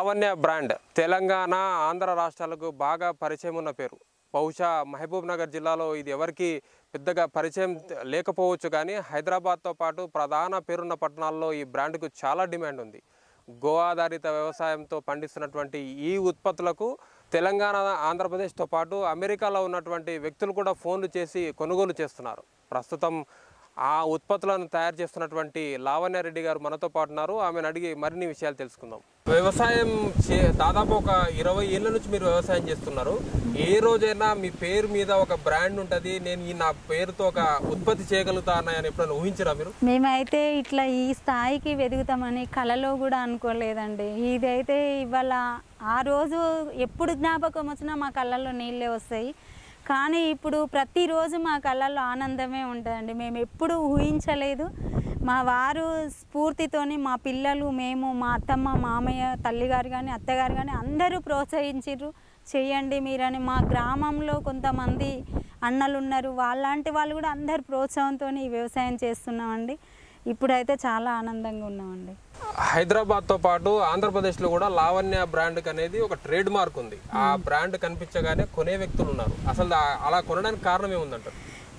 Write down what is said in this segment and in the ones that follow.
Lavanya brand Telangana Andhra రాష్ట్రాలకు బాగా పరిచయం ఉన్న పేరు. బహుశా మహబూబ్ నగర్ జిల్లాలో ఇది ఎవరికి పెద్దగా పరిచయం లేకపోవచ్చు, కానీ హైదరాబాద్తో పాటు ప్రధాన పేరున్న పట్టణాల్లో ఈ బ్రాండ్కు చాలా డిమాండ్ ఉంది. గో ఆధారిత వ్యవసాయంతో పండిస్తున్నటువంటి ఈ ఉత్పత్తులకు తెలంగాణ ఆంధ్రప్రదేశ్తో పాటు అమెరికాలో ఉన్నటువంటి వ్యక్తులు కూడా ఫోన్లు చేసి కొనుగోలు చేస్తున్నారు. ప్రస్తుతం ఆ ఉత్పత్తులను తయారు చేస్తున్నటువంటి లావణ్య రెడ్డి గారు మనతో పాటు ఉన్నారు. ఆమెను అడిగి మరిన్ని విషయాలు తెలుసుకుందాం. వ్యవసాయం దాదాపు ఒక 20 ఏళ్ళ నుంచి మీరు వ్యవసాయం చేస్తున్నారు. ఏ రోజైనా మీ పేరు మీద ఒక బ్రాండ్ ఉంటుంది, నేను నా పేరుతో ఒక ఉత్పత్తి చేయగలుగుతాను అని ఎప్పుడైనా ఊహించరా మీరు? మేమైతే ఇట్లా ఈ స్థాయికి వెదుగుతామని కలలో కూడా అనుకోలేదండి. ఇదైతే ఇవాళ ఆ రోజు ఎప్పుడు జ్ఞాపకం వచ్చినా మా కళ్ళల్లో నీళ్ళే వస్తాయి. కానీ ఇప్పుడు ప్రతిరోజు మా కళ్ళల్లో ఆనందమే ఉంటుందండి. మేము ఎప్పుడూ ఊహించలేదు. మా వారు స్ఫూర్తితోని మా పిల్లలు, మేము, మా అత్తమ్మ, మామయ్య, తల్లిగారు కానీ అత్తగారు కానీ అందరూ ప్రోత్సహించారు. చెయ్యండి మీరని. మా గ్రామంలో కొంతమంది అన్నలు ఉన్నారు, వాళ్ళంటి వాళ్ళు కూడా అందరు ప్రోత్సాహంతో ఈ వ్యవసాయం చేస్తున్నామండి. ఇప్పుడైతే చాలా ఆనందంగా ఉన్నామండి. హైదరాబాద్తో పాటు ఆంధ్రప్రదేశ్లో కూడా లావణ్య బ్రాండ్కి అనేది ఒక ట్రేడ్ మార్క్ ఉంది. ఆ బ్రాండ్ కనిపించగానే కొనే వ్యక్తులు ఉన్నారు. అసలు అలా కొనడానికి కారణం ఏముందంటారు?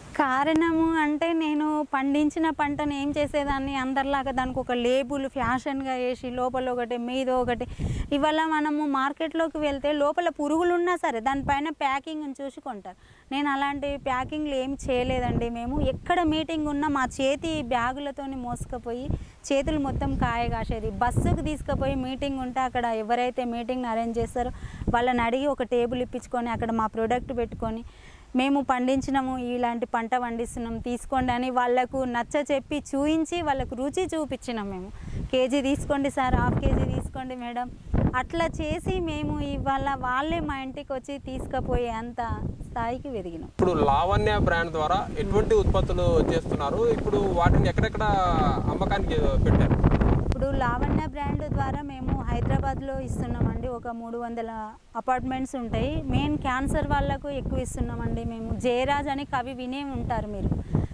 కారణము అంటే నేను పండించిన పంటను ఏం చేసేదాన్ని, అందరిలాగా దానికి ఒక లేబుల్ ఫ్యాషన్గా వేసి లోపల ఒకటి మీద ఒకటి. ఇవాళ మనము మార్కెట్లోకి వెళ్తే లోపల పురుగులు ఉన్నా సరే దానిపైన ప్యాకింగ్ని చూసి కొంటారు. నేను అలాంటి ప్యాకింగ్లు ఏం చేయలేదండి. మేము ఎక్కడ మీటింగ్ ఉన్నా మా చేతి బ్యాగులతో మోసుకుపోయి చేతులు మొత్తం కాయ కాసేది. బస్సుకు తీసుకుపోయి మీటింగ్ ఉంటే అక్కడ ఎవరైతే మీటింగ్ని అరేంజ్ చేస్తారో వాళ్ళని అడిగి ఒక టేబుల్ ఇప్పించుకొని అక్కడ మా ప్రోడక్ట్ పెట్టుకొని మేము పండించినాము, ఇలాంటి పంట పండిస్తున్నాం తీసుకోండి అని వాళ్ళకు నచ్చ చెప్పి చూయించి వాళ్ళకు రుచి చూపించినాం. మేము కేజీ తీసుకోండి సార్, హాఫ్ కేజీ తీసుకోండి మేడం, అట్లా చేసి మేము ఇవాళ వాళ్ళే మా ఇంటికి వచ్చి తీసుకుపోయే అంత స్థాయికి వెదిగినాం. ఇప్పుడు లావణ్య బ్రాండ్ ద్వారా ఎటువంటి ఉత్పత్తులు చేస్తున్నారు? ఇప్పుడు వాటిని ఎక్కడెక్కడ అమ్మకానికి పెట్టారు? ఇప్పుడు లావణ్య బ్రాండ్ ద్వారా మేము హైదరాబాద్లో ఇస్తున్నామండి. ఒక 300 అపార్ట్మెంట్స్ ఉంటాయి. మెయిన్ క్యాన్సర్ వాళ్ళకు ఎక్కువ ఇస్తున్నామండి. మేము జయరాజ్ అని కవి వినే ఉంటారు మీరు.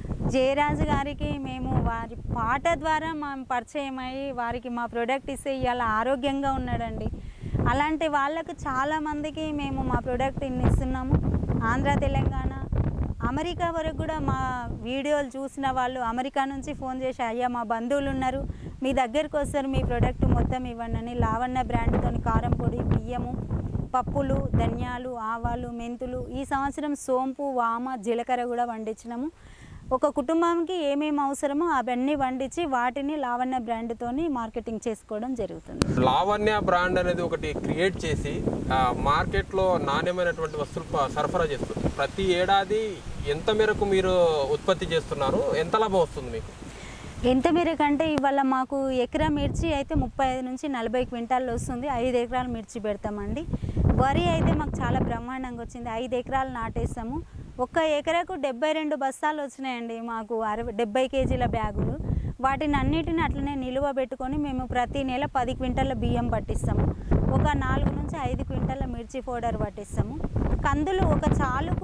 జయరాజు గారికి మేము వారి పాట ద్వారా మేము పరిచయం అయ్యి వారికి మా ప్రోడక్ట్ ఇస్తే ఇవాళ ఆరోగ్యంగా ఉన్నాడండి. అలాంటి వాళ్ళకు చాలామందికి మేము మా ప్రోడక్ట్ ఇస్తున్నాము. ఆంధ్ర, తెలంగాణ, అమెరికా వరకు కూడా మా వీడియోలు చూసిన వాళ్ళు అమెరికా నుంచి ఫోన్ చేసి, అయ్యా మా బంధువులు ఉన్నారు, మీ దగ్గరికి వస్తారు, మీ ప్రోడక్ట్ మొత్తం ఇవ్వండి అని లావణ్య బ్రాండ్తో కారం పొడి, బియ్యము, పప్పులు, ధనియాలు, ఆవాలు, మెంతులు, ఈ సంవత్సరం సోంపు, వామ, జీలకర్ర కూడా వండించినాము. ఒక కుటుంబానికి ఏమేమి అవసరమో అవన్నీ వండించి వాటిని లావణ్య బ్రాండ్తో మార్కెటింగ్ చేసుకోవడం జరుగుతుంది. లావణ్య బ్రాండ్ అనేది ఒకటి క్రియేట్ చేసి మార్కెట్లో నాణ్యమైనటువంటి వస్తువులు సరఫరా చేస్తుంది. ప్రతి ఏడాది ఎంత మేరకు మీరు ఉత్పత్తి చేస్తున్నారు? ఎంత లాభం వస్తుంది మీకు? ఎంత మేరకు అంటే ఇవాళ మాకు ఎకరా మిర్చి అయితే 35 నుంచి 40 క్వింటాల్లో వస్తుంది. 5 ఎకరాలు మిర్చి పెడతామండి. వరి అయితే మాకు చాలా బ్రహ్మాండంగా వచ్చింది. 5 ఎకరాలు నాటేస్తాము. ఒక్క ఎకరకు 72 బస్తాలు వచ్చినాయండి మాకు. 70 కేజీల బ్యాగులు. వాటిని అన్నిటిని అట్లనే నిలువ పెట్టుకొని మేము ప్రతి నెల 10 క్వింటాల బియ్యం పట్టిస్తాము. ఒక 4 నుంచి 5 క్వింటాల మిర్చి పౌడర్ పట్టిస్తాము. కందులు ఒక చాలుకు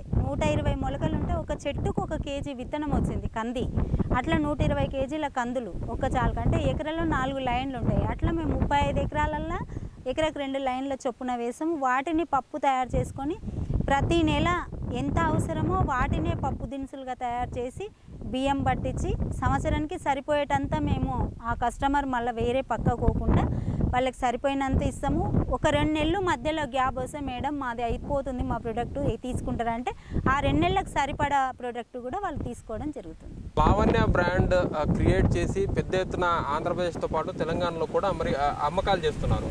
120 మొలకలు ఉంటే ఒక చెట్టుకు 1 కేజీ విత్తనం వచ్చింది కంది. అట్లా 120 కేజీల కందులు ఒక చాలుకు అంటే ఎకరాలో 4 లైన్లు ఉంటాయి. అట్లా మేము 35 ఎకరాలల్లో ఎకరకు 2 లైన్ల చొప్పున వేసాము. వాటిని పప్పు తయారు చేసుకొని ప్రతి నెల ఎంత అవసరమో వాటినే పప్పు దినుసులుగా తయారు చేసి బియ్యం పట్టించి సంవత్సరానికి సరిపోయేటంత మేము ఆ కస్టమర్ మళ్ళీ వేరే పక్కకోకుండా వాళ్ళకి సరిపోయినంత ఇస్తాము. ఒక 2 నెలలు మధ్యలో గ్యాప్ వస్తే మేడం మాది అయిపోతుంది, మా ప్రోడక్ట్ తీసుకుంటారంటే ఆ 2 నెలలకు సరిపడా ప్రోడక్ట్ కూడా వాళ్ళు తీసుకోవడం జరుగుతుంది. లావణ్య బ్రాండ్ క్రియేట్ చేసి పెద్ద ఎత్తున ఆంధ్రప్రదేశ్తో పాటు తెలంగాణలో కూడా అమ్మకాలు చేస్తున్నారు.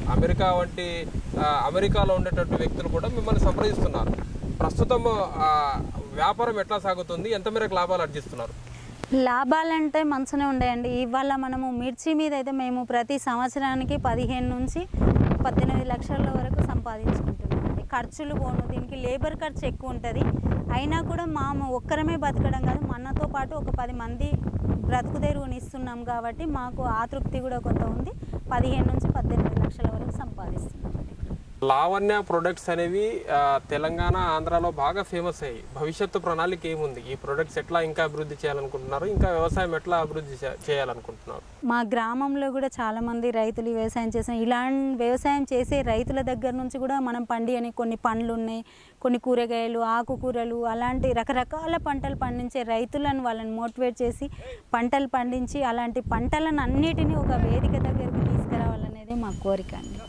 అమెరికాలో ఉండేటటువంటి వ్యక్తులు కూడా మిమ్మల్ని సంప్రదిస్తున్నారు. ప్రస్తుతం వ్యాపారం ఎట్లా సాగుతుంది? ఎంత మేరకు లాభాలు ఆర్జిస్తున్నారు? లాభాలంటే మంచిగానే ఉండేయండి. ఇవాళ మనము మిర్చి మీద అయితే మేము ప్రతి సంవత్సరానికి 15 నుంచి 18 లక్షల వరకు సంపాదించుకుంటున్నామండి. ఖర్చులు పోను, దీనికి లేబర్ ఖర్చు ఎక్కువ ఉంటుంది. అయినా కూడా ఒక్కరమే బతకడం కాదు, మనతో పాటు ఒక 10 మంది బ్రతుకు తెరువుని ఇస్తున్నాం కాబట్టి మాకు ఆ తృప్తి కూడా కొంత ఉంది. 15 నుంచి 18 లక్షల వరకు సంపాదిస్తున్నామండి. లావణ్య ప్రొడక్ట్స్ అనేవి తెలంగాణ ఆంధ్రాలో బాగా ఫేమస్ అయ్యాయి. భవిష్యత్తు ప్రణాళిక ఏముంది? ఈ ప్రొడక్ట్స్ ఎట్లా ఇంకా అభివృద్ధి చేయాలనుకుంటున్నారు? ఇంకా వ్యవసాయం ఎట్లా అభివృద్ధి చేయాలనుకుంటున్నారు? మా గ్రామంలో కూడా చాలామంది రైతులు వ్యవసాయం చేసిన ఇలాంటి వ్యవసాయం చేసే రైతుల దగ్గర నుంచి కూడా మనం పండియని కొన్ని పండ్లు ఉన్నాయి, కొన్ని కూరగాయలు, ఆకుకూరలు, అలాంటి రకరకాల పంటలు పండించే రైతులను వాళ్ళని మోటివేట్ చేసి పంటలు పండించి అలాంటి పంటలను అన్నిటినీ ఒక వేదిక దగ్గరికి తీసుకురావాలనేది మా కోరిక అండి.